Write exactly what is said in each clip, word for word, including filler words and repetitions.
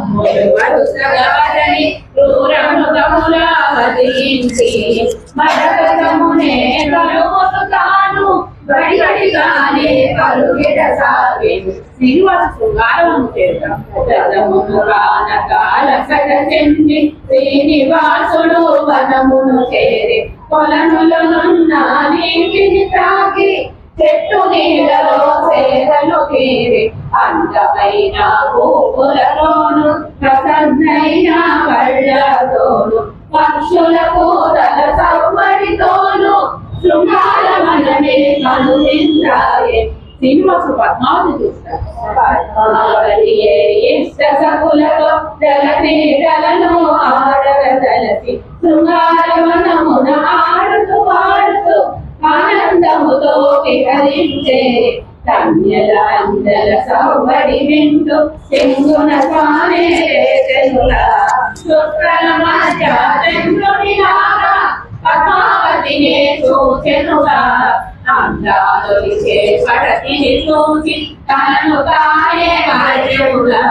వరుసగవదని క్రూరమృగములా వధించి మరకతమునే కలుమును తాను బడిబడిగానే పరుగెడసాగే. శ్రీనివాస శృంగారము చేతమును కానకాలసట చెంది శ్రీనివాసుడు వనమును చేరి కొలనులనున్న నీటిని తాగి చెట్టు నీడలో సేదలు తీరి అందమైన పూపులలోను ప్రసన్నైన కళ్ళతోను పక్షుల కూతల సవ్వడితోను శృంగారమనమే కనువిందాయే. శ్రీనివాసు పద్మావతి చూస్తారు. పద్మావతియే ఇష్ట సకులతో జల నీడలను ఆడగదలసి శృంగారవనమున ఆడుతూ పాడుతూ ఆనందముతో విహరించే. కన్యల అందల సవ్వడి వింటూ సింగున స్వామి తెలుగా శుక్రల మధ్య చంద్రుని లాగా పద్మావతిని చూచెనుగా. అందాలొలిచే పడతిని చూసి తనను తానే మరచెనుగా.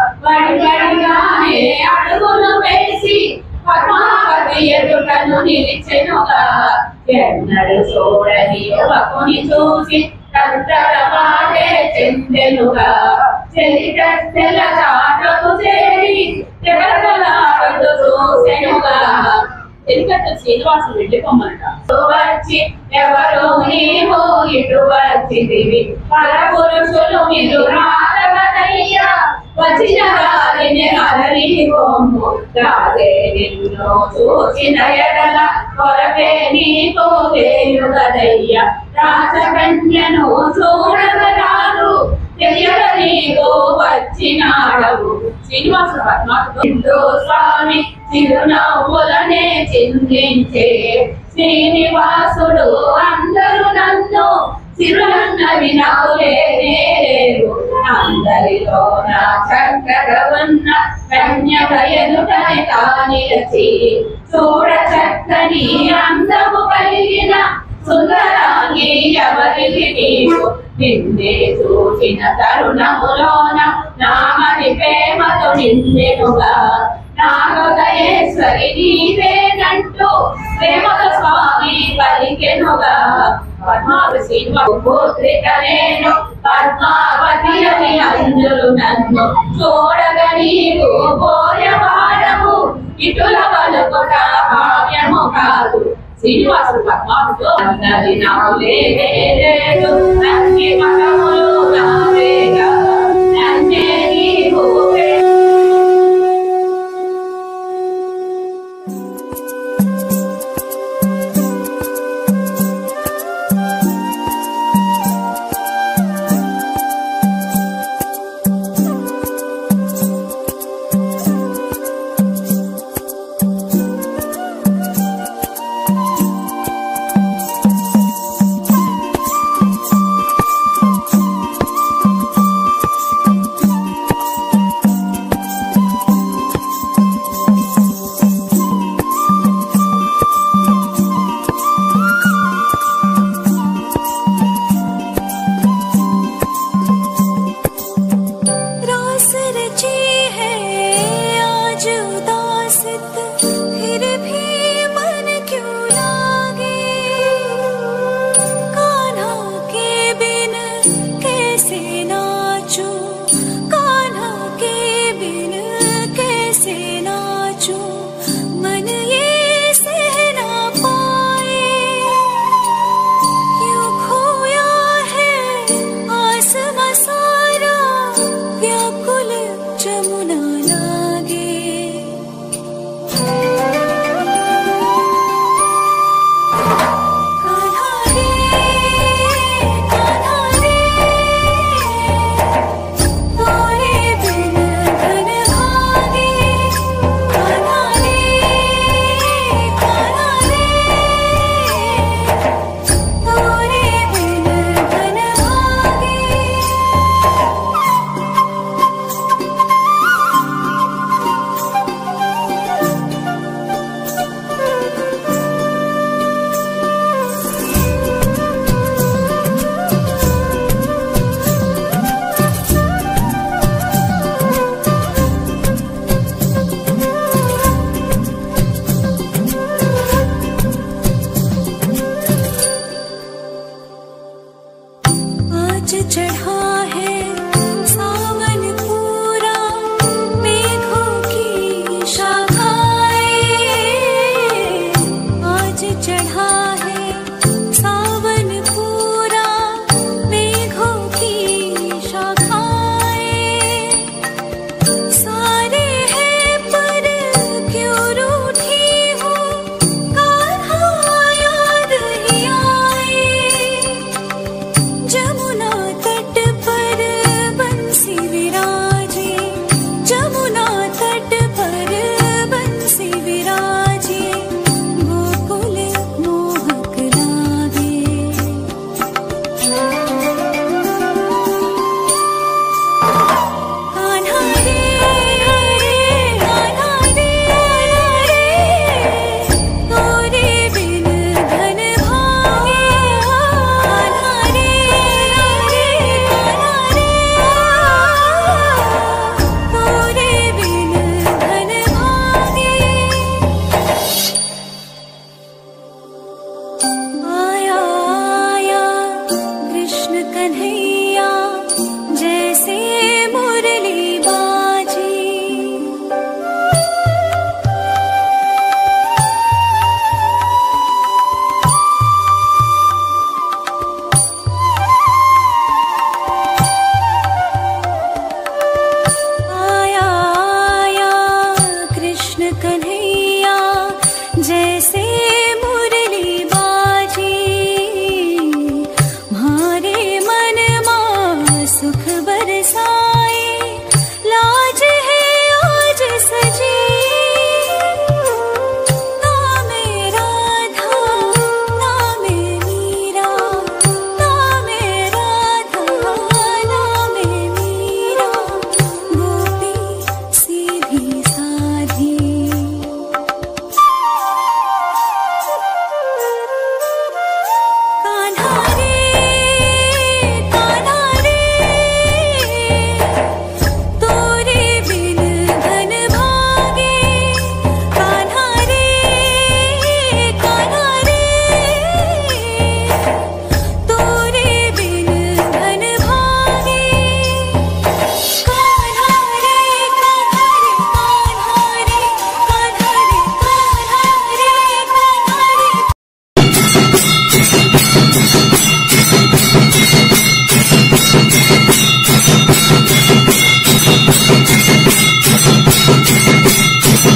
వడివడిగానే అడుగులు వేసి పద్మావతి ఎదుటను నిలిచెనుగా. ఎన్నడు చూడని యువకుని చూసి తత్తర పాటే చెందెనుగా. చెలికత్తెల చాటకు చేరి జగదలాడుతూ చూసెనుగా. చెలికత్త శ్రీనివాసుడు వెళ్ళిపోమనట. వచ్చి ఎవరు నీవు ఇటు వచ్చిదివి పరపురుషులు మీరు రారవదయ్యా. వచ్చిన వారిని అలరి బొమ్ము రాజే నిన్ను చూసిన ఎడల కొరకే నీకు వేయుగదయ్యా. రాజకన్యను చూడగరారు తెలియక నీకు వచ్చినాడవు. శ్రీనివాసుడు పద్మావతితో స్వామి చిరునవ్వులనే చిందించే. శ్రీనివాసుడు అందరూ నన్ను చిరునవ్వి నవ్వులేరు. అందరిలో నా చక్కగా ఉన్న కన్యక ఎదుటని తానిలచి చూడ చక్కని అందము కలిగిన సుందరాంగి ఎవరికి నీవు. నిన్నే చూసిన తరుణములోన నామది ప్రేమతో నిందెనుగా. నాగోదయేశ్వరి నీవేనంటూ ప్రేమతో స్వామి పలికెనుగా. పద్మావతి శ్రీనివాసు పుత్రిక నేను పద్మావతి అని అంజులు నన్ను చూడగా నీవు పోయవాడము. ఇటుల పలుకుట భావ్యము కాదు. శ్రీనివాసుడు పద్మావతితో అన్నది నావులే లేదు అన్ని మగములు నావేగా నన్నే నీవు. व्याकुल जमुना